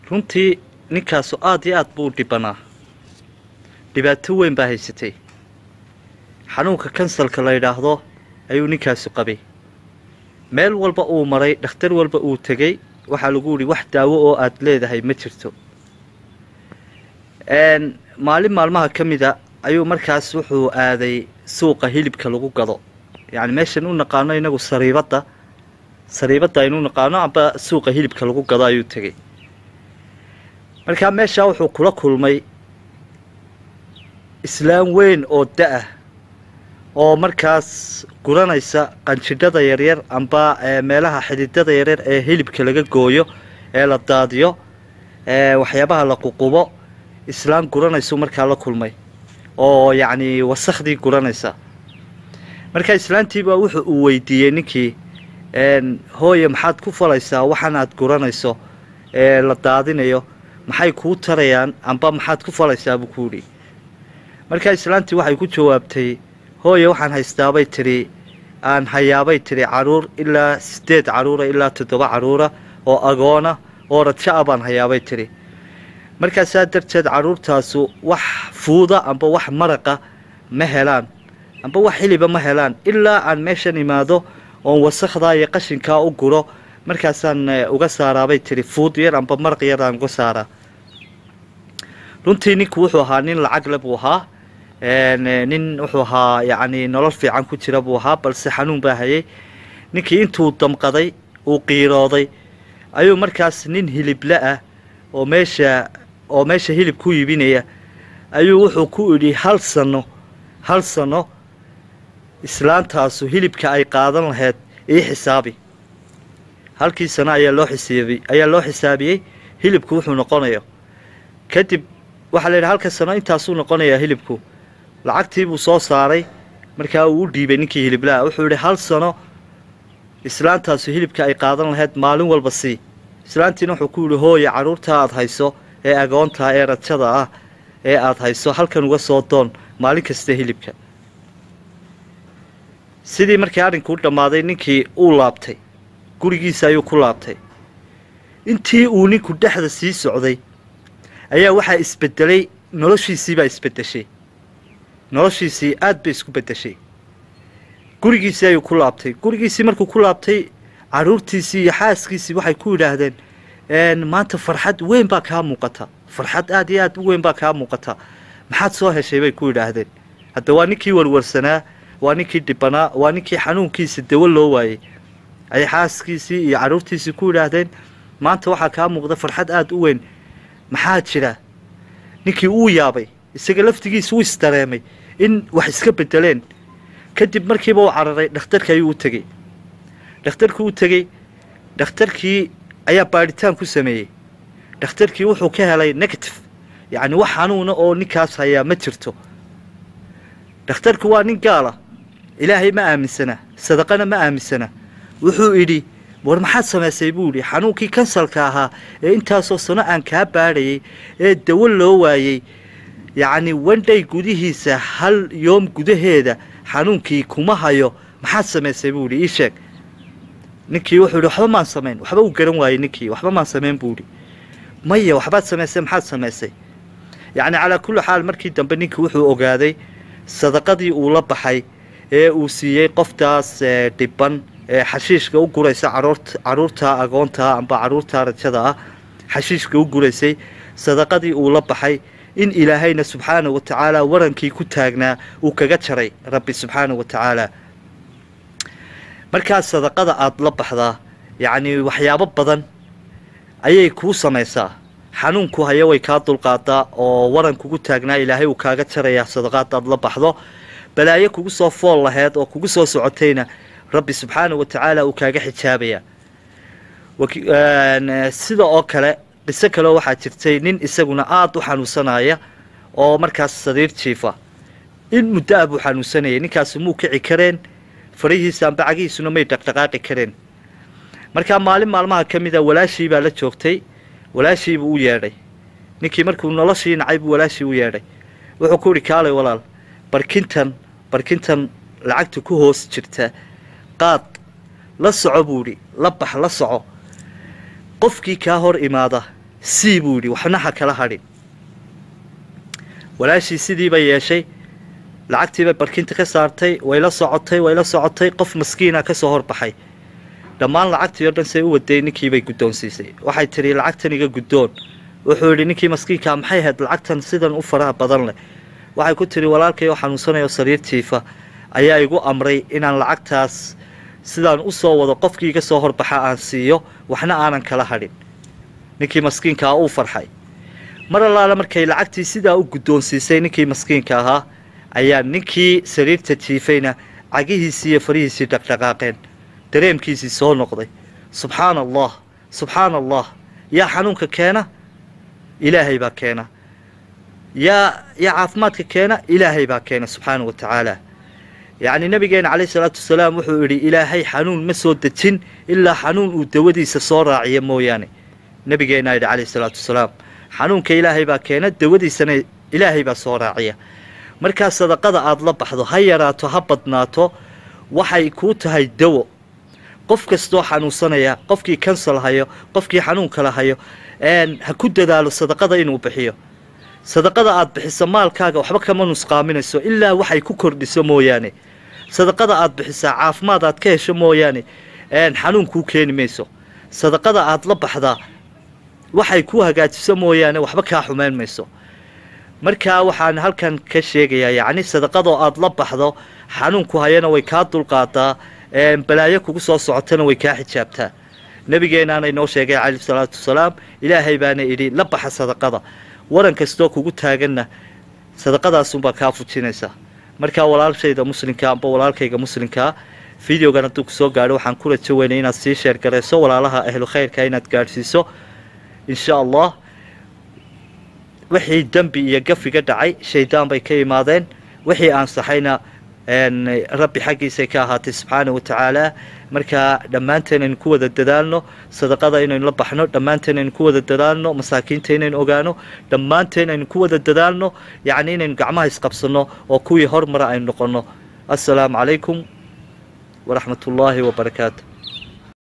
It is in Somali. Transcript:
runtii ninkaasu aad iyo aad buu dhibanaa dhibaato weyn baa haysatay xanuunka kansalka la yidhaahdo ayuu ninkaasu qabay meel walba uu maray dhakhtar walba uu tegay waxaa lagu yidhi wax daawo oo aad leedahay ma jirto maalin maalmaha ka mida ayuu markaas wuxuu aaday suuqa hilibka lagu gado yacni meeshan u naqaano inagu sariibadda aynu naqaano amba suuqa hilibka lagu gado ayuu tegay markaa meeshaa wuxuu kula kulmay islaam weyn oo da-ah oo markaas guranaysa qanjidhada yaryar amba meelaha xididada yaryar ee hilibka laga gooyo ee la daadiyo waxyaabaha la ququbo islaam guranaysu markaa la kulmay oo yacni wasakhdii guranaysa markaa islaantiiba wuxuu uu weydiiyey ninkii hooye maxaad ku falaysaa waxaan aad guranayso ee la daadinayo maxay kuu tarayaan amba maxaad ku falaysaa buu ku yidhi markaa islaantii waxay ku jawaabtay hooye waxaan haystaabay tidhi aan hayaabay tidhi caruur ilaa 8 caruura ilaa 7 caruura oo agoona oo raja'a baan hayaabay tidhi markaasaa darteed caruurtaasu wax fuuda amba wax maraqa ma helaan amba wax xiliba ma helaan ilaa aan meeshan imaado oon wasakhdaa iyo qashinkaa u guro markaasaan uga saaraabay tidhi fuud yar amba maraq yar aan uga saaraa runtii ninku wuxuu ahaa nin lacag le buu ahaa nin wuxuu ahaa yacni nolol fiican ku jira buu ahaa balse xanuun baa hayay ninkii intuu damqaday uu qiirooday ayuu markaas nin hilible ah oo meesha hilib ku iibinaya ayuu wuxuu ku idhi hal sano islaantaasu hilibka ay qaadan lahayd ii xisaabi halkii sano ayaa loo xisaabiyey hilibku wuxuu noqonayo kadib waxaa la yidhi halka sano intaasuu noqonayaa hilibku lacagtii buu soo saaray markaa uu u dhiibay ninkii hiliblaha wuxuu yidhi hal sano islaantaasu hilibka ay qaadan lahayd maalin walba sii islaantiina wuxuu ku yidhi hooye carruurta aad hayso ee agoonta ee rajada ah ee aad hayso halkan uga soo doon maalin kasta hilibka sidii markii arrinkuu dhammaaday ninkii uu laabtay gurigiisa ayuu ku laabtay intii uu ninku dhexda sii socday ayaa waxaa isbedelay noloshiisiibaa isbedeshay noloshiisii aad bay isku bedeshay gurigiisii ayuu ku laabtay gurigiisii markuu ku laabtay carruurtiisii iyo xaaskiisii waxay ku yidhaahdeen maanta farxad weyn baa kaa muuqata farxad aad iyo aad u weyn baa kaa muuqata maxaad soo heshay bay ku yidhaahdeen hadda waa ninkii warwarsanaa waa ninkii dhibanaa waa ninkii xanuunkiisa dawo loo waayey ayay xaaskiisii iyo carruurtiisii ku yidhaahdeen maanta waxaa kaa muuqda farxad aad u weyn maxaa jira ninkii uu yaabay isaga laftigiisa uu isdareemay in wax iska bedeleen kadib markiiba uu cararay dhakhtarka ayuu u tegey dhakhtarkii u tegey dhakhtarkii ayaa baadhitaan ku sameeyey dhakhtarkii wuxuu ka helay negative yacni wax xanuuna oo ninkaas hayaa ma jirto dhakhtarku waa nin gaala ilaahay ma aaminsana sadaqana ma aaminsana wuxuu idhi war maxaad samaysay buu yidhi xanuunkii kansalka ahaa ee intaasoo sano aan kaa baadhayay ee dawo loo waayey yacni wandhay gudihiisa hal yoom gudaheeda xanuunkii kuma hayo maxaad samaysay buu yidhi ii sheeg ninkii wuxuu yidhi waxba maan samayn waxba uu garan waayey ninkii waxba maan samayn buu yidhi maya waxbaad samaysay maxaad samaysay yacni calaa kulli xaal markii dambe ninkii wuxuu ogaaday sadaqadii uu la baxay ee uu siiyey qoftaas dhiban ee xashiishka u guraysa caruurta agoonta amba caruurta rajada ah xashiishka u guraysay sadaqadii uu la baxay in ilaahayna subxaanahu wa tacaala warankii ku taagnaa uu kaga jaray rabbi subxaanahu wa tacaala markaas sadaqada aada la baxdaa yacni waxyaabo badan ayay kuu samaysaa xanuunku haya way kaa dulqaadaa oo waran kugu taagnaa ilaahay uu kaaga jarayaa sadaqaad aad la baxdo balaayo kugu soo fool laheyd oo kugu soo socotayna rabbi subxaanahu wa tacaala uu kaaga xijaabayaa sida oo kale qiso kaleo waxaa jirtay nin isaguna aada u xanuunsanaya oo markaas sariir jiifa in muddo ah buu xanuunsanayay ninkaasi muu kici kareen farihiisa amba cagihiisuna may dhaqdhaqaaqi kareen markaa maalin maalmaha ka mida walaashii baa la joogtay walaashiibuu u yeedhay ninkii markuu noloshii nacay buu walaashii u yeedhay wuxuu ku yidhi kaalay walaal barkintan lacagta ku hoos jirta qaad la soco buu yidhi la bax la soco qofkii kaa hor imaada sii buu yidhi waxna ha kala hadhin walaashii sidii bay yeeshay lacagtii bay barkinta ka saartay way la socotay qof maskiina ka soo horbaxay dhammaan lacagtii oo dhan say u waday ninkii bay guddoonsiisay waxay tiri lacagtan iga guddoon wuxuu yidhi ninkii maskiinka maxay ahayd lacagtan sidan u faraha badan leh waxay ku tiri walaalkay oo xanuunsanayo sariirtiifa ayaa igu amray inaan lacagtaas sidaan u soo wado qofkii iga soo horbaxa aan siiyo waxna aanan kala hadhin ninkii maskiinka uu farxay mar allaala markay lacagtii sidaa u guddoonsiisay ninkii maskiinka ahaa ayaa ninkii sariirta jiifayna cagihiisii iyo farihiisii dhaqdhaqaaqeen dareemkiisii soo noqday subxaana allah yaa xanuunka keena ilaahay baa keena yaa caafimaadka keena ilaahay baa keena subxaana wa tacaala yacni nabigeena calayhi salaatu wasalaam wuxuu yidhi ilaahay xanuun ma soo dejin ilaa xanuun uu dawadiisa soo raaciya mooyaane nabigeena yidhi calayhi salaatu wasalaam xanuunka ilaahay baa keena dawadiisana ilaahay baa soo raaciya markaa sadaqada aada la baxdo ha yaraato ha badnaato waxay kuu tahay dawo qof kastoo xanuunsanaya qofkii kansal hayo qofkii xanuun kala hayo ha ku dadaalo sadaqada inuu bixiyo sadaqada aada bixiso maalkaaga waxba kama nusqaaminayso ilaa waxay ku kordhiso mooyaane sadaqada aada bixisaa caafimaad aad ka hesho mooyaane xanuun kuu keeni mayso sadaqada aada la baxdaa waxay ku hagaajiso mooyaane waxba kaa xumeyn mayso markaa waxaan halkan ka sheegayaa yacni sadaqadoo aada la baxdo xanuunku hayana way kaa dulqaadaa balaayo kugu soo socotana way kaa xijaabtaa nabigeenaana inoo sheegay calayhi salaatu wasalaam ilaahay baana idhi la baxa sadaqada waran kastoo kugu taaganna sadaqadaasunbaa kaa fujinaysaa markaa walaalshayda muslimka amba walaalkayga muslimkaa videogan hadduu kusoo gaadho waxaan ku rajo weynay inaad sii sheergarayso walaalaha ahlu khayrka inaad gaadhsiiso insha allah wixii dembi iyo gafiga dhacay shaydaan bay ka imaadeen wixii ansaxayna rabbi xaggiisay ka ahaatay subxaana wa tacaala markaa dhammaanteen aynu ku wada dadaalno sadaqada inaynu la baxno dhammaanteen aynu ku wada dadaalno masaakiinta inaynu ogaano dhammaanteen aynu ku wada dadaalno yacni inaynu gacmaha isqabsanno oo kuwii hormara aynu noqonno assalaamu calaykum waraxmat ullaahi wabarakaatu